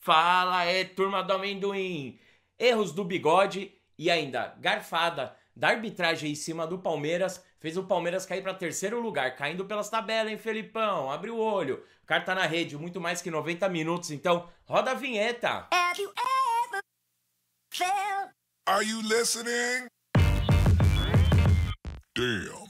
Fala aí, turma do amendoim! Erros do bigode e ainda garfada da arbitragem em cima do Palmeiras fez o Palmeiras cair para terceiro lugar, caindo pelas tabelas, hein, Felipão? Abre o olho. O cara tá na rede, muito mais que 90 minutos, então roda a vinheta. Have you ever felt? Are you listening? Damn.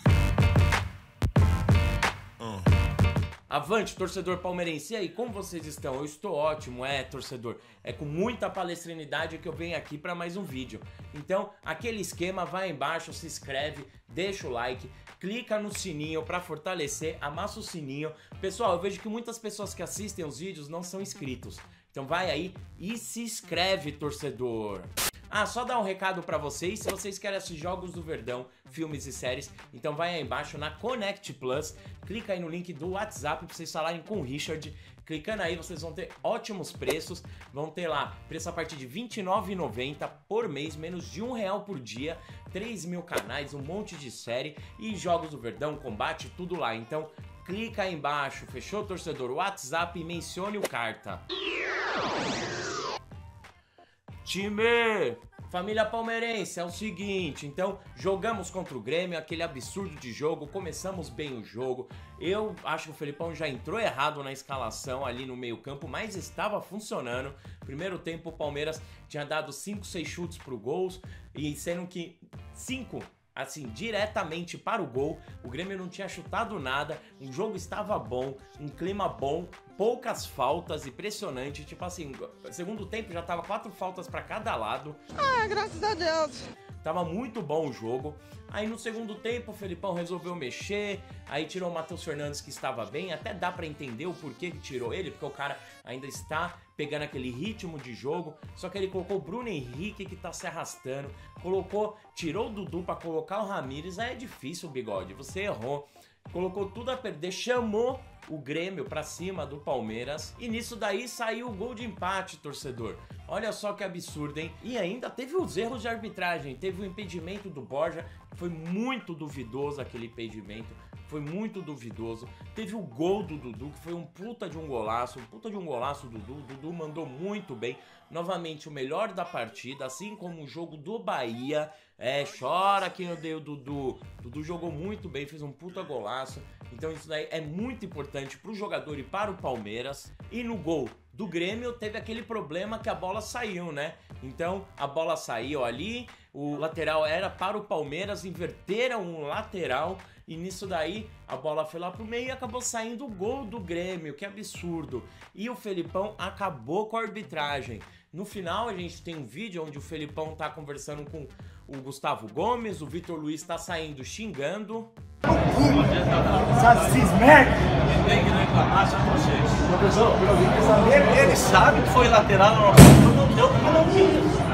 Avante, torcedor palmeirense. E aí, como vocês estão? Eu estou ótimo, torcedor. É com muita palestrinidade que eu venho aqui para mais um vídeo. Então, aquele esquema, vai embaixo, se inscreve, deixa o like, clica no sininho para fortalecer, amassa o sininho. Pessoal, eu vejo que muitas pessoas que assistem os vídeos não são inscritos. Então vai aí e se inscreve, torcedor. Só dar um recado pra vocês, se vocês querem assistir Jogos do Verdão, filmes e séries, então vai aí embaixo na Connect Plus, clica aí no link do WhatsApp pra vocês falarem com o Richard, clicando aí vocês vão ter ótimos preços, vão ter lá preço a partir de R$ 29,90 por mês, menos de R$1 por dia, 3.000 canais, um monte de série e Jogos do Verdão, combate, tudo lá, então clica aí embaixo, fechou, torcedor? WhatsApp e mencione o carta. Time! Família palmeirense, é o seguinte, então jogamos contra o Grêmio, aquele absurdo de jogo, começamos bem o jogo, eu acho que o Felipão já entrou errado na escalação ali no meio campo, mas estava funcionando. Primeiro tempo o Palmeiras tinha dado 5, 6 chutes pro gols, e sendo que 5 assim, diretamente para o gol, o Grêmio não tinha chutado nada, o jogo estava bom, um clima bom, poucas faltas, impressionante, tipo assim, segundo tempo já tava 4 faltas para cada lado. Graças a Deus. Tava muito bom o jogo. Aí no segundo tempo o Felipão resolveu mexer, aí tirou o Matheus Fernandes que estava bem, até dá pra entender o porquê que tirou ele, porque o cara ainda está pegando aquele ritmo de jogo, só que ele colocou o Bruno Henrique que tá se arrastando, tirou o Dudu pra colocar o Ramires, aí é difícil, bigode, você errou. Colocou tudo a perder, chamou o Grêmio pra cima do Palmeiras e nisso daí saiu o gol de empate, torcedor. Olha só que absurdo, hein? E ainda teve os erros de arbitragem, teve o impedimento do Borja, foi muito duvidoso aquele impedimento, foi muito duvidoso. Teve o gol do Dudu, que foi um puta de um golaço Dudu, o Dudu mandou muito bem. Novamente o melhor da partida, assim como o jogo do Bahia. Chora quem odeia o Dudu. Dudu jogou muito bem, fez um puta golaço. Então isso daí é muito importante pro jogador e para o Palmeiras. E no gol do Grêmio teve aquele problema que a bola saiu, né? Então a bola saiu ali, o lateral era para o Palmeiras, inverteram o lateral e nisso daí a bola foi lá pro meio e acabou saindo o gol do Grêmio, que absurdo. E o Felipão acabou com a arbitragem. No final a gente tem um vídeo onde o Felipão tá conversando com o Gustavo Gomes, o Vitor Luiz tá saindo xingando. Esses merda! Tem que reclamar só vocês. Professor, eu quer saber? Ele sabe que foi lateral, não deu porque não quis.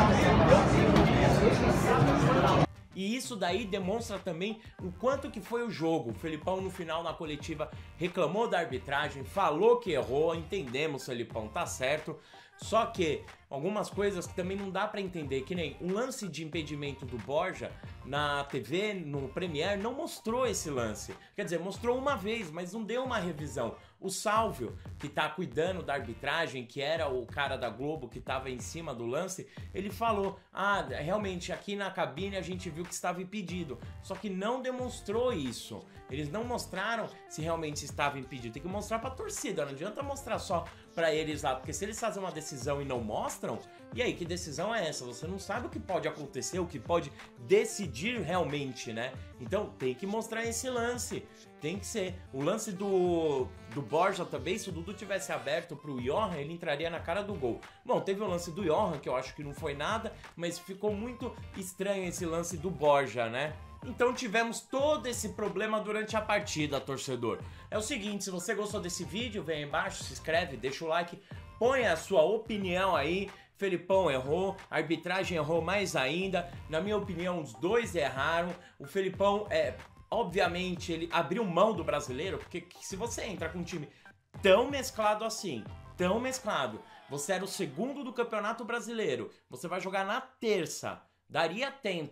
E isso daí demonstra também o quanto que foi o jogo. O Felipão no final na coletiva reclamou da arbitragem, falou que errou, entendemos, Felipão, tá certo. Só que algumas coisas que também não dá pra entender, que nem um lance de impedimento do Borja na TV, no Premiere, não mostrou esse lance. Quer dizer, mostrou uma vez, mas não deu uma revisão. O Sálvio, que tá cuidando da arbitragem, que era o cara da Globo que tava em cima do lance, ele falou, realmente aqui na cabine a gente viu que estava impedido. Só que não demonstrou isso. Eles não mostraram se realmente estava impedido. Tem que mostrar pra torcida, não adianta mostrar só pra eles lá, porque se eles fazem uma decisão e não mostram, e aí, que decisão é essa? Você não sabe o que pode acontecer, o que pode decidir realmente, né? Então tem que mostrar esse lance, tem que ser. O lance do Borja também, se o Dudu tivesse aberto pro Johan, ele entraria na cara do gol. Bom, teve o lance do Johan, que eu acho que não foi nada, mas ficou muito estranho esse lance do Borja, né? Então tivemos todo esse problema durante a partida, torcedor. É o seguinte, se você gostou desse vídeo, vem aí embaixo, se inscreve, deixa o like, põe a sua opinião aí. Felipão errou, a arbitragem errou mais ainda. Na minha opinião, os dois erraram. O Felipão, obviamente, ele abriu mão do brasileiro, porque se você entra com um time tão mesclado assim, tão mesclado, você era o segundo do Campeonato Brasileiro, você vai jogar na terça, daria tempo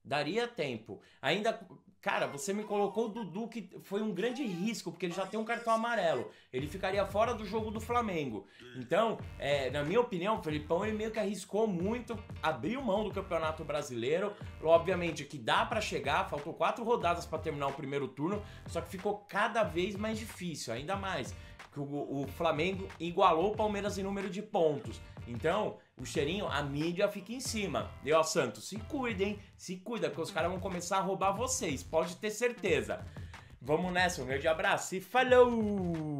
Daria tempo. Ainda, cara, você me colocou o Dudu, que foi um grande risco, porque ele já tem um cartão amarelo. Ele ficaria fora do jogo do Flamengo. Então, na minha opinião, o Felipão, ele meio que arriscou muito, abriu mão do Campeonato Brasileiro. Obviamente que dá pra chegar, faltou 4 rodadas pra terminar o primeiro turno, só que ficou cada vez mais difícil, ainda mais. Que o Flamengo igualou o Palmeiras em número de pontos. Então, o cheirinho, a mídia fica em cima. E ó, Santos, se cuidem, se cuida, porque os caras vão começar a roubar vocês, pode ter certeza. Vamos nessa, um grande abraço e falou!